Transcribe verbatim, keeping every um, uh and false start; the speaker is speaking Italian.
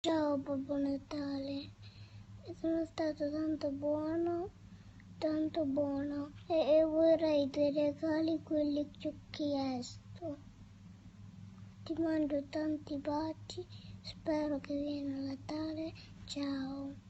Ciao Babbo Natale, sono stato tanto buono, tanto buono e, e vorrei dei regali quelli che ho chiesto. Ti mando tanti baci, spero che viene Natale, ciao.